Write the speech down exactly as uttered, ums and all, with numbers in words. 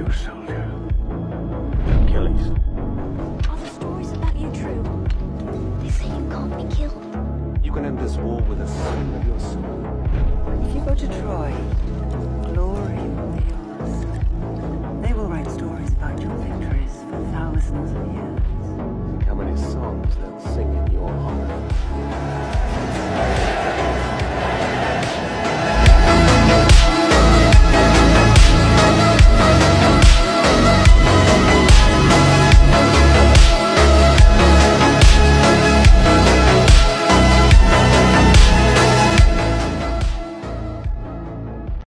you, soldier? Achilles. Are the stories about you true? They say you can't be killed. You can end this war with a swing of your sword. If you go to Troy,